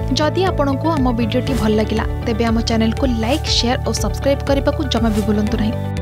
जदि आपंक आम भिडी भल लगा तेब आम चैनल को लाइक शेयर और सब्सक्राइब करने को जमा भी भूलु नहीं।